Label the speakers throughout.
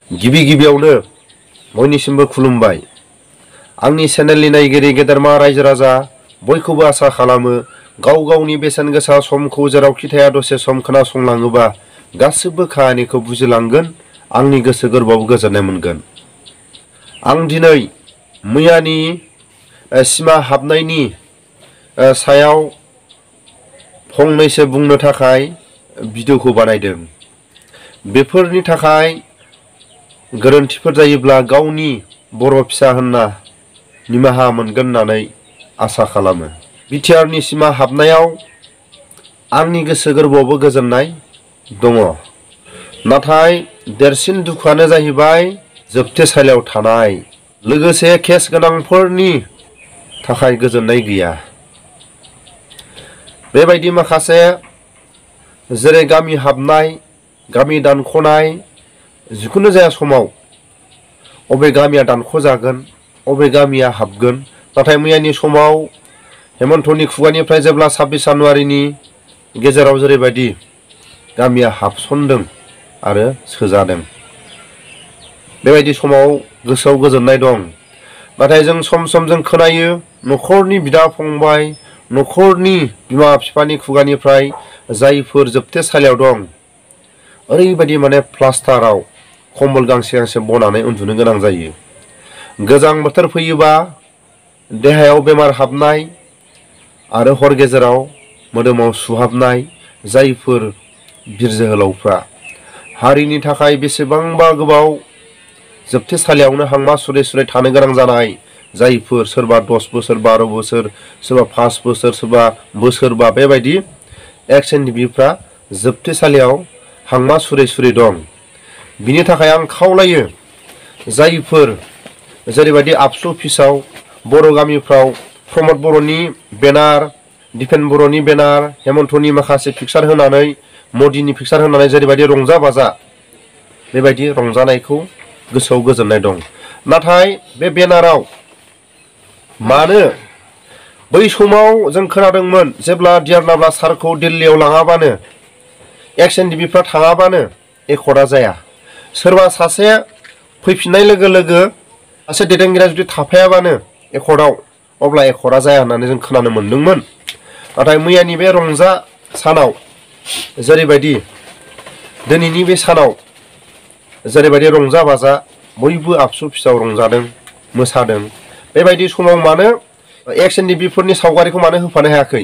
Speaker 1: गिबि गिबियावनो बयनिसिमबो खुलुमबाय। आंनि चेनेलनि नायगिरि गेदेरमा रायजो राजा बयखौबो आसा खालामो गाव गावनि बेसेन गोसा समखौ जेरावखि थाया दसे सम खोनासंलाङोबा गासिबो खाहानिखौ बुजिलांगोन, आंनि गोसो गोरबोआव गोजोननाय मोनगोन। आं दिनै मैयानि सिमा हाबनायनि सायाव फंनैसो बुंनो थाखाय भिडिअखौ बानायदों। बेफोरनि थाखाय गोरोन्थिफोर जायोब्ला गावनि बर' फिसा होनना निमाहा मोनगोन होननानै आसा खालामो। बिटिआरनि सिमा हाबनायाव आंनि गोसो गोरबोआवबो गोजोननाय दङ, नाथाय देरसिन दुखुआनो जाहैबाय जोबथेसालियाव थानाय, लोगोसे केस गोनांफोरनि थाखाय गोजोननाय गैया। बेबायदि माखासे जेरै गामि हाबनाय, गामि दानख'नाय, जिखुनु जाया समाव अबे गामिया दानख'जागोन, अबे गामिया हाबगोन। नाथाय मैयानि समाव हेमन्तनि खुगानिफ्राय जेब्ला 26 जानुवारिनि गेजेराव जेरैबायदि गामिया हाबसनदों आरो सोजादों, बेबायदि समाव गोसोआव गोजोननाय दं। नाथाय जों सम सम जों खोनायो न'खरनि बिदा फंबाय, न'खरनि बिमा बिफानि खुगानिफ्राय जायफोर जोबथेसालियाव दं, ओरैबायदि माने प्लास्टाराव कम्बल गांसे गांसे बनानै उन्दुनो गोनां जायो। गोजां बोथोर फैयोबा देहायाव बेमार हाबनाय आरो हर गेजेराव मोदोमाव सुहाबनाय जायफोर बिर जोहोलावफ्रा हारिनि थाखाय बेसेबांबा गोबाव जोबथेसालियावनो हांमा सुरै सुरै थानो गोनां जानाय, जायफोर सोरबा 10 बोसोर 12 बोसोर, सोरबा 5 बोसोर, सोरबा बोसोरबा, बेबायदि एक्स-एन-डि-बिफ्रा जोबथेसालियाव हांमा सुरै सुरै दं। बिनि थाखाय आं खावलायो जायफोर जेरैबायदि आबसु अफिसाव बर' गामिफ्राव प्रमद बर'नि बेनार, दिपेन बर'नि बेनार, हेमन्तनि माखासे पिकचार होनानै, मदिनि पिकचार होनानै जेरैबायदि रंजा बाजा, बेबायदि रंजानायखौ गोसोआव गोजोननाय दं। नाथाय बे बेनाराव मानो बै समाव जों खोनादोंमोन जेब्ला डक्टर नाब्ला सारखौ दिल्लीयाव लाङाबानो, एक्स-एन-डि-बिफ्रा थाङाबानो एकर्डआ जाया। सोरबा सासे फैफिननाय लोगो लोगो सासे दैदेनगिरिया जुदि थाफायाबानो एकर्डआव, अब्ला एकर्डआ जाया होननानै जों खोनानो मोन्दोंमोन। नाथाय मैयानि बे रंजा सानाव जेरैबायदि, दिनैनि बे सानाव जेरैबायदि रंजा बाजा बयबो आबसु अफिसाव रंजादों, मोसादों, बेबायदि समाव मानो एक्स-एन-डि-बिफोरनि सावगारिखौ मानो होफानो हायाखै?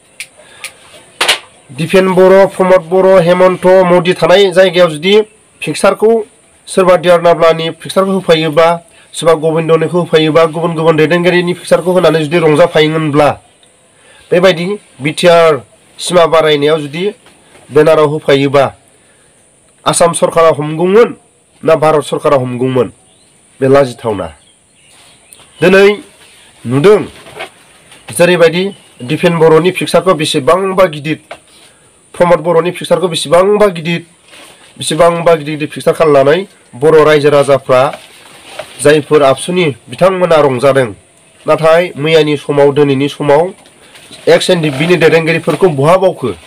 Speaker 1: दिपेन बर', प्रमद बर', हेमन्त, मदि थानाय जायगायाव जुदि पिकचारखौ सोरबा डक्टर नाब्लानि पिकचारखौ होफायोबा, सोरबा गबिन्दनिखौ होफायोबा, गुबुन गुबुन दैदेनगिरिनि पिकचारखौ होनानै जुदि रंजाफायोमोनब्ला, बेबायदि बिटिआर सिमा बारायनायाव जुदि बेनाराव होफायोबा आसाम सरकारा हमगौमोन ना भारत सरकारा हमगौमोन? बे लाजिथावना। दिनै नुदों जेरैबायदि दिपेन बर'नि पिकचारखौ बेसेबांबा गिदिर, प्रमद बर'नि पिकचारखौ बेसेबांबा गिदिर गिदिर पिकचार खालामनानै बर' रायजो राजाफ्रा जायफोर आबसुनि बिथांमोना रंजादों। नाथाय मैयानि समाव, दिनैनि समाव एक्स-एन-डि-बिनि दैदेनगिरिफोरखौ बहा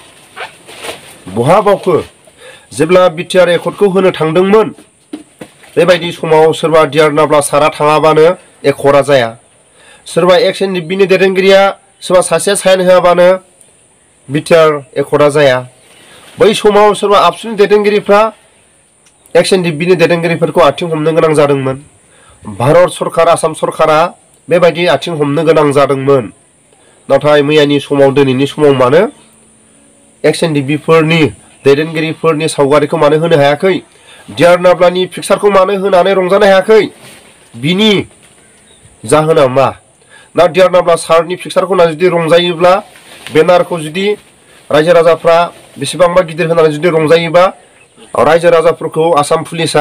Speaker 1: बावखो? जेब्ला बिटिआर एकर्डखौ होनो थांदोंमोन, बेबायदि समाव सोरबा डक्टर नाब्ला सारा थाङाबानो एकर्डआ जाया। सोरबा एक्स-एन-डि-बिनि दैदेनगिरिया सोरबा सासे साइन होआबानो बिटिआर एकर्डआ जाया। बै समाव सोरबा आबसुनि दैदेनगिरिफ्रा एक्स-एन-डि-बिनि दैदेनगिरिफोरखौ आथिं हमनो गोनां जादोंमोन। भारत सरकार, आसाम सरकारा बेबायदि आथिं हमनो गोनां जादोंमोन। नाथाय मैयानि समाव, दिनैनि समाव मानो एक्स-एन-डि-बिफोरनि दैदेनगिरिफोरनि सावगारिखौ मानो होनो हायाखै? डक्टर नाब्लानि पिकचारखौ मानो होनानै रंजानो हायाखै? बिनि जाहोना मा? ना डक्टर नाब्ला सारनि पिकचारखौ होनानै जुदि रंजायोब्ला, बेनारखौ जुदि रायजो राजाफ्रा बेसेबांबा गिदिर होनानै जुदि रंजायोबा, रायजो राजाफोरखौ आसाम पुलिसा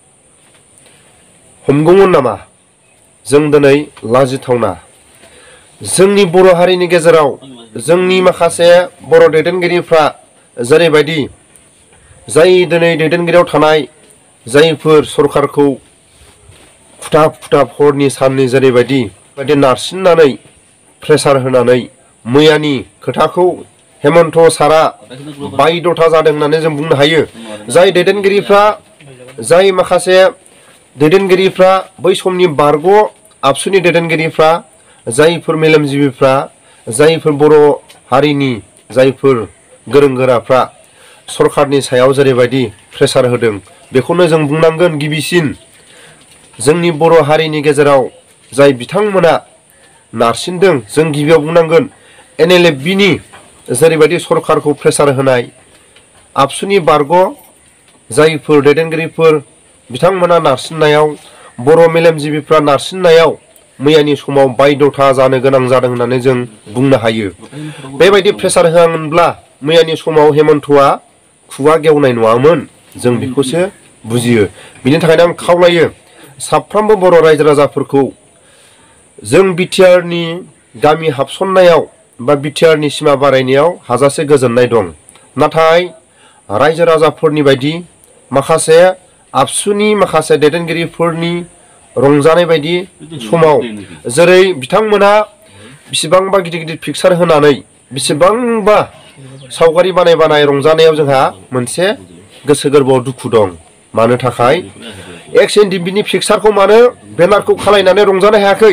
Speaker 1: हमगौमोन नामा? जों दिनै लाजिथावना। जोंनि बर' हारिनि गेजेराव जोंनि माखासे बर' दैदेनगिरिफ्रा जेरैबायदि जाय दिनै दैदेनगिरियाव थानाय जायफोर सरकारखौ खुथाब खुथाब हरनि साननि जेरैबायदि नारसिननानै प्रेसार होनानै मैयानि खोथाखौ हेमन्त सारा बायद'था जादों होननानै जों बुंनो हायो। जाय दैदेनगिरिफ्रा जाय माखासे दैदेनगिरिफ्रा बै समनि बारग' आबसुनि दैदेनगिरिफ्रा जायफोर मेलेमजिबिफ्रा जायफोर बर' हारिनि जायफोर गोरों गोराफ्रा सरखारनि सायाव जेरैबायदि प्रेसार होदों बेखौनो जों बुंनांगोन गिबिसिन जोंनि बर' हारिनि गेजेराव जाय बिथांमोना नारसिनदों जों गिबियाव बुंनांगोन NLFB नि जेरैबायदि सरखारखौ प्रेसार होनाय आबसुनि बारग' जायफोर दैदेनगिरिफोर बिथांमोना नारसिननायाव बर' मेलेमजिबिफ्रा नारसिननायाव मैयानि समाव बायद'था जानो गोनां जादों होननानै जों बुंनो हायो। बेबायदि प्रेसार होआमोनब्ला मैयानि समाव हेमन्तआ खुगा गेवनाय नङामोन जों बेखौसो बुजियो। बिनि थाखायनो आं खावलायो साफ्रोमबो बर' रायजो राजाफोरखौ जों BTR नि गामि हाबसननायाव बा BTR नि सिमा बारायनायाव हाजासे गोजोननाय दं। नाथाय रायजो राजाफोरनि बायदि माखासे आबसुनि माखासे दैदेनगिरिफोरनि रंजानाय बायदि समाव जेरै बिथांमोना बेसेबांबा गिदिर गिदिर पिक्सार होनानै बेसेबांबा सावगारि बानाय रंजानायाव जोंहा मोनसे गोसो गोरबोआव दुखु दं। मानो थाखाय XNDB नि पिक्सारखौ मानो बेनारखौ खालायनानै रंजानो हायाखै?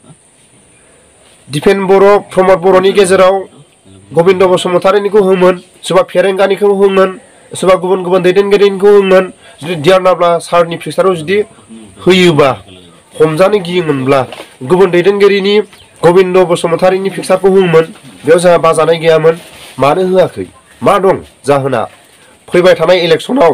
Speaker 1: दिपेन बर' प्रमद बर'नि गेजेराव गबिन्द बसुमतारिनिखौ होमोन, सोरबा फेरेंगानिखौ होमोन, सोरबा गुबुन गुबुन दैदेनगिरिनिखौ होमोन। जुदि डक्टर नाब्ला सारनि पिक्साराव जुदि होयोबा हमजानो गियोमोनब्ला गुबुन दैदेनगिरिनि गबिन्द बसुमतारिनि पिक्सारखौ होमोन, बेयाव जोंहा बाजानाय गैयामोन। मानो होआखै? मा दं जाहोना? फैबाय थानाय इलेक्सनाव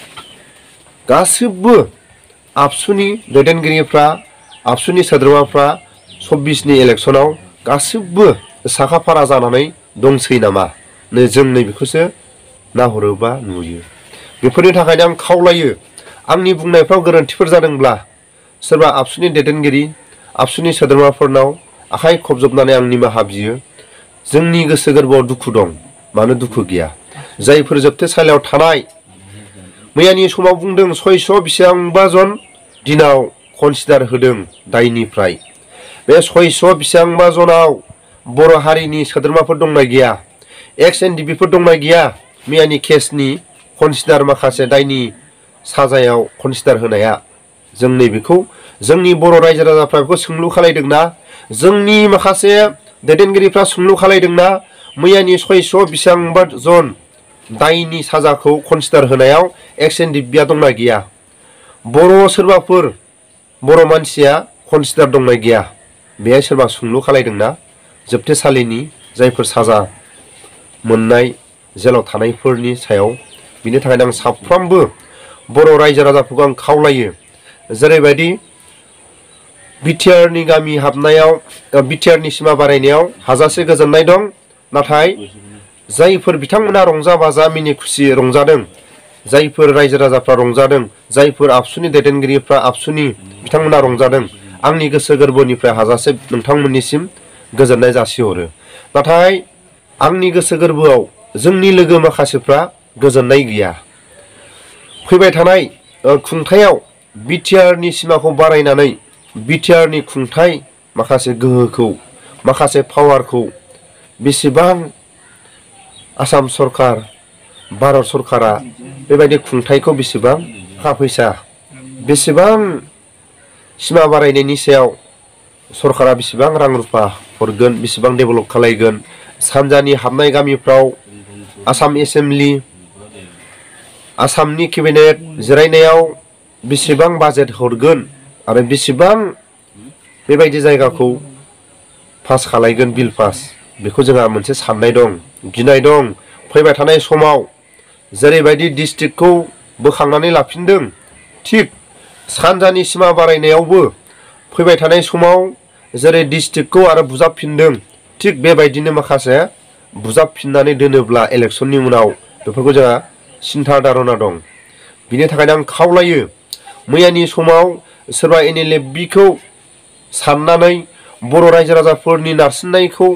Speaker 1: गासिबो आबसुनि दैदेनगिरिफ्रा आबसुनि सोद्रोमाफ्रा 24 नि इलेक्सनाव गासिबो साखाफारा जानानै दंसै नामा? जों नैबेखौसो नाहरोबा नुयो। बेफोरनि थाखायनो आं खावलायो आंनि बुंनायफ्राव गोरोन्थिफोर जादोंब्ला सोरबा आबसुनि दैदेनगिरि आबसुनि सोद्रोमाफोरनाव आखाइ खबजबनानै आं निमाहा बियो। जोंनि गोसो गोरबोआव दुखु दं। मानो दुखु गैया? जायफोर जोबथेसालियाव थानाय मैयानि समाव बुंदों 600 बेसेबांबा जन दिनाव कनसिडार होदों दायनिफ्राय। बे 600 बेसेबांबा जनाव बर' हारिनि सोद्रोमाफोर दंना गैया? XNDBफोर दंना गैया? मैयानि केसनि कनसिडार माखासे दायनि साजायाव कनसिडार होनाया जों नैबेखौ जोंनि बर' रायजो राजाफ्रा बेखौ सोंलु खालायदोंना? जोंनि माखासे दैदेनगिरिफ्रा सोंलु खालायदोंना? मैयानि 600 बेसेबांबा जन दायनि साजाखौ कनसिडार होनायाव XNDBआ दंना गैया? बर' सोरबाफोर बर' मानसिया कनसिडार दंना गैया? बेहाय सोरबा सोंलु खालायदोंना? जोबथेसालिनि जायफोर साजा मोननाय जेलाव थानायफोरनि सायाव। बिनि थाखायनो आं साफ्रोमबो बर' रायजो राजाफोरखौ आं खावलायो जेरैबायदि BTR नि गामि हाबनायाव BTR नि सिमा बारायनायाव हाजासे गोजोननाय दं। नाथाय जायफोर बिथांमोना रंजा बाजा मिनि खुसि रंजादों, जायफोर रायजो राजाफ्रा रंजादों, जायफोर आबसुनि दैदेनगिरिफ्रा आबसुनि बिथांमोना रंजादों, आंनि गोसो गोरबोनिफ्राय हाजासे नोंथांमोननिसिम गोजोननाय जासिहरो। नाथाय आंनि गोसो गोरबोआव जोंनि लोगो माखासेफ्रा गोजोननाय गैया। फैबाय थानाय खुंथायाव BTR नि सिमाखौ बारायनानै BTR नि खुंथाय माखासे गोहोखौ माखासे पावारखौ बेसेबां आसाम सरकार भारत सरकारा बेबायदि खुंथायखौ बेसेबां थाखा फैसा बेसेबां सिमा बारायनायनि सायाव सरकारा बेसेबां रां रुफा हरगोन, बेसेबां डेभेलप खालायगोन, सानजानि हाबनाय गामिफ्राव आसाम एसेम्बलि आसामनि केबिनेट जिरायनायाव बेसेबां बाजेट हरगोन आरो बेसेबां बेबायदि जायगाखौ पास खालायगोन बिल पास, बेखौ जोंहा मोनसे साननाय दं, गिनाय दं। फैबाय थानाय समाव जेरैबायदि डिस्ट्रिक्टखौ बोखांनानै लाफिनदों थिग सानजानि सिमा बारायनायावबो फैबाय थानाय समाव जेरै डिस्ट्रिक्टखौ आरो बुजाबफिनदों थिग बेबायदिनो माखासे बुजाबफिननानै दोनोब्ला इलेक्सननि उनाव बेफोरखौ जोंहा सिन्था धारना दं। बिनि थाखायनो आं खावलायो मैयानि समाव सोरबा NLFBखौ साननानै बर' रायजो राजाफोरनि नारसिननायखौ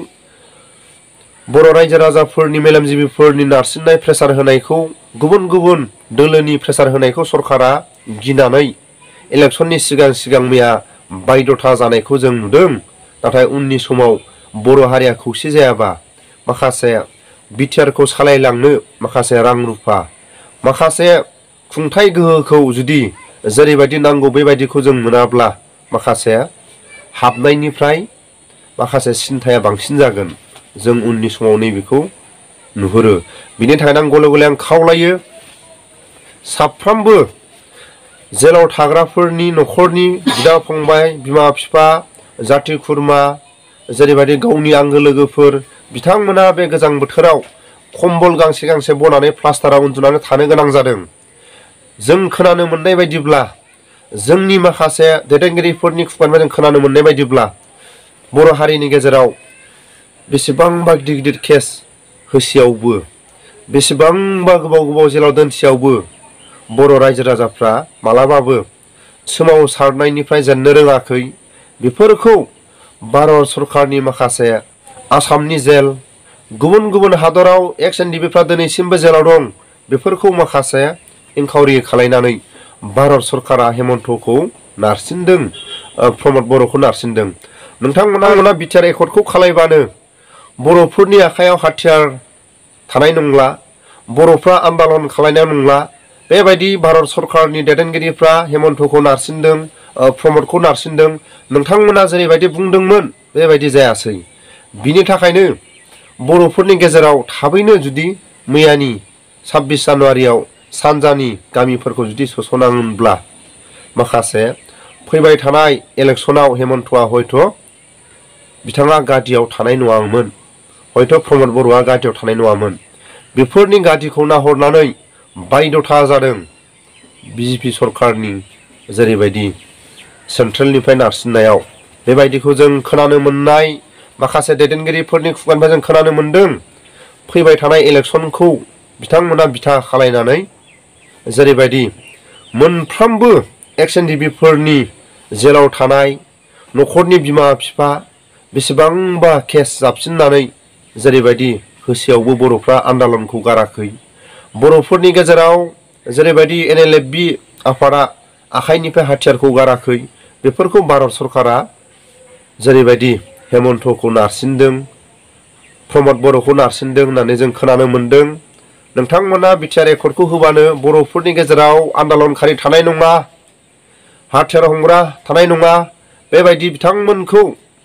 Speaker 1: बर' रायजो राजाफोरनि मेलेमजिबिफोरनि नारसिननाय प्रेसार होनायखौ गुबुन गुबुन दोलोनि प्रेसार होनायखौ सरकारा गिनानै इलेक्सननि सिगां मैया बायद'था जानायखौ जों नुदों। नाथाय उननि समाव बर' हारिया खौसे जायाबा माखासे BTR खौ सालायलांनो माखासे रां रुफा माखासे खुंथाय गोहोखौ जुदि जेरैबायदि नांगौ बेबायदिखौ जों मोनाब्ला माखासे हाबनायनिफ्राय माखासे सिन्थाया बांसिन जागोन। जों उननि समाव नैबेखौ नुहुरो। बिनि थाखायनो आं गले गले खावलायो साफ्रोमबो जेलाव थाग्राफोरनि न'खरनि बिदा फंबाय, बिमा बिफा, जाथि खुरमा, जेरैबायदि गावनि आंगो लोगोफोर बिथांमोना बे गोजां बोथोराव कम्बल गांसे गांसे बनानै प्लास्टाराव उन्दुनानै थानो गोनां जादों। जों खोनानो मोननाय बायदिब्ला, जोंनि माखासे दैदेनगिरिफोरनि खुगानिफ्राय जों खोनानो मोननाय बायदिब्ला बर' हारिनि गेजेराव बेसेबांबा गिदिर गिदिर केस होसेयावबो, बेसेबांबा गोबाव गोबाव जेलाव दोनसेयावबो बर' रायजो राजाफ्रा मालाबाबो सोमावसारनायनिफ्राय जेननो रोङाखै। बेफोरखौ भारत सरकारनि माखासे आसामनि जेल, गुबुन गुबुन हादराव एक्स एनडिबिफ्रा दिनैसिमबो जेलाव दं। बेफोरखौ माखासे इनकाउरि खालायनानै भारत सरकारा हेमन्तखौ नारसिनदों, प्रमद बर'खौ नारसिनदों। नोंथांमोना बिटिआर एकर्डखौ खालायबानो बर'फोरनि आखायाव हाथियार थानाय नंला, बर'फ्रा आन्दालन खालायनाय नंला। बेबायदि भारत सरकारनि दैदेनगिरिफ्रा हेमन्तखौ नारसिनदों, प्रमदखौ नारसिनदों। नोंथांमोना जेरैबायदि बुंदोंमोन बेबायदि जायासै। बिनि थाखायनो बर'फोरनि गेजेराव थाबैनो जुदि मैयानि 26 जानुवारियाव सानजानि गामिफोरखौ जुदि सोसनाङोब्ला माखासे फैबाय थानाय इलेक्सनाव हेमन्तआ हयथ' बिथाङा गादियाव थानाय नङामोन, हयथ' प्रमद बर'आ गादियाव थानाय नङामोन। बेफोरनि गादिखौ नाहरनानै बायध'था जादों बिजेपि सरकारनि जेरैबायदि सेन्ट्रेलनिफ्राय नारसिननायाव। बेबायदिखौ जों खोनानो मोननाय माखासे दैदेनगिरिफोरनि खुगानिफ्राय जों खोनानो मोनदों। फैबाय थानाय इलेक्सनखौ बिथांमोना बिथा खालायनानै जेरैबायदि मोनफ्रोमबो एक्स एनडिबिफोरनि जेलाव थानाय न'खरनि बिमा बिफा बेसेबांबा केस जाबसिननानै जेरैबायदि होसेयावबो बर'फ्रा आन्दालनखौ गाराखै। बर'फोरनि गेजेराव जेरैबायदि NLFB आफादा आखाइनिफ्राय हाथियारखौ गाराखै। बेफोरखौ भारत सरकारा जेरैबायदि हेमन्तखौ नारसिनदों, प्रमद बर'खौ नारसिनदों होननानै जों खोनानो मोनदों। नोंथांमोना बिटिआर एकर्डखौ होबानो बर'फोरनि गेजेराव आन्दालनखारि थानाय नङा, हाथियार हमग्रा थानाय नङा। बेबायदि बिथांमोनखौ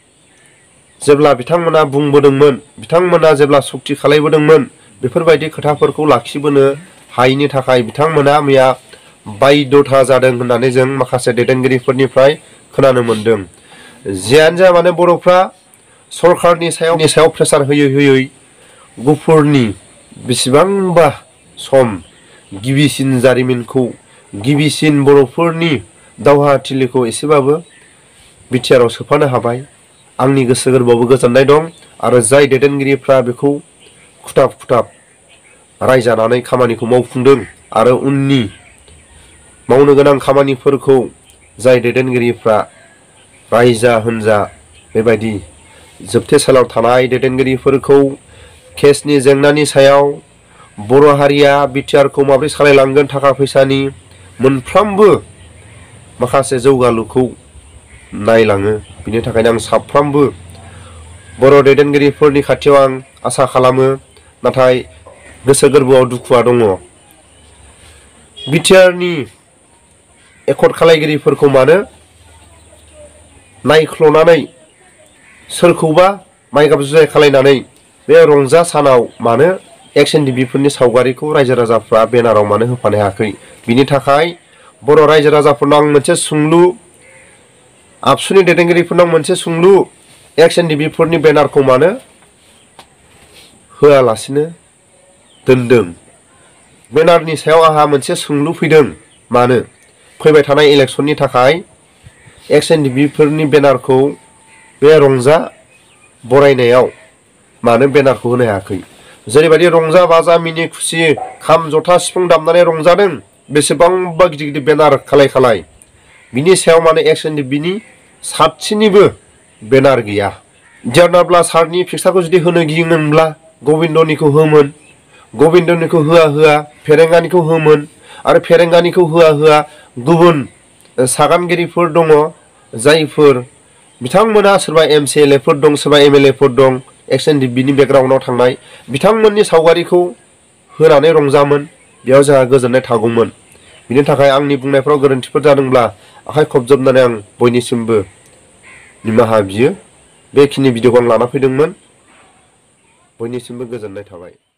Speaker 1: जेब्ला बिथांमोना बुंबोदोंमोन, बिथांमोना जेब्ला सक्ति खालायबोदोंमोन, बेफोरबायदि खोथाफोरखौ लाखिबोनो हायैनि थाखाय बिथांमोना मैया बायध'था जादों होननानै जों माखासे दैदेनगिरिफोरनिफ्राय खोनानो मोनदों। जियानो जाया मानो बर'फ्रा सरकारनि सायाव प्रेसार होयै होयै गुफुरनि बेसेबांबा सम गिबिसिन जारिमिनखौ, गिबिसिन बर'फोरनि दावहाथिलिखौ एसेबाबो बिटिआराव सोफानो हाबाय। आंनि गोसो गोरबोआवबो गोजोननाय दं। आरो जाय दैदेनगिरिफ्रा बेखौ खुथाब खुथाब रायजानानै खामानिखौ मावफुंदों आरो उननि मावनो गोनां खामानिफोरखौ जाय दैदेनगिरिफ्रा रायजा होनजा बेबायदि जोबथेसालियाव थानाय दैदेनगिरिफोरखौ केसनि जेंनानि सायाव बर' हारिया बिटिआरखौ माबोरै सालायलांगोन, थाखा फैसानि मोनफ्रोमबो माखासे जौगालुखौ नायलाङो। बिनि थाखायनो आं साफ्रोमबो बर' दैदेनगिरिफोरनि खाथियाव आं आसा खालामो, नाथाय गोसो गोरबोआव दुखुआ दङ। बिटिआरनि एकर्ड खालायगिरिफोरखौ मानो नायख्ल'नानै सोरखौबा माइगाब जुजाय खालायनानै बे रंजा सानाव मानो एक्स एनडिबिफोरनि सावगारिखौ रायजो राजाफ्रा बेनाराव मानो होफानो हायाखै? बिनि थाखाय बर' रायजो राजाफोरनाव आं मोनसे सोंलु, आबसुनि दैदेनगिरिफोरनाव मोनसे सोंलु, एक्स एनडिबिफोरनि बेनारखौ मानो होआलासिनो दोनदों? बेनारनि सायाव आंहा मोनसे सोंलु फैदों। मानो फैबाय थानाय इलेक्सननि थाखाय एक्स एनडिबिफोरनि बेनारखौ बे रंजा बरायनायाव मानो बेनारखौ होनो हायाखै? जेरैबायदि रंजा बाजा मिनि खुसि खाम जथा सिफुं दामनानै रंजादों, बेसेबांबा गिदिर गिदिर बेनार खालाय बिनि सायाव मानो एक्स एनडिबिनि साबसिननिबो बेनार गैया? डक्टर नाब्ला सारनि पिक्सारखौ जुदि होनो गियोमोनब्ला गबिन्दनिखौ होमोन, गबिन्दनिखौ होआ फेरेंगानिखौ होमोन। आरो फेरेंगानिखौ होआ गुबुन सागानगिरिफोर दङ, जायफोर बिथांमोना सोरबा MCLAफोर दं, सोरबा MLAफोर दं एक्स एनडिबिनि बेकग्राउन्डआव थांनाय, बिथांमोननि सावगारिखौ होनानै रंजामोन। बेयाव जोंहा गोजोननाय थागौमोन। बिनि थाखाय आंनि बुंनायफ्राव गोरोन्थिफोर जादोंब्ला आखाइ खबजबनानै आं बयनिसिमबो निमाहा बियो। बेखिनि भिडिअखौ आं लाना फैदोंमोन। बयनिसिमबो गोजोननाय थाबाय।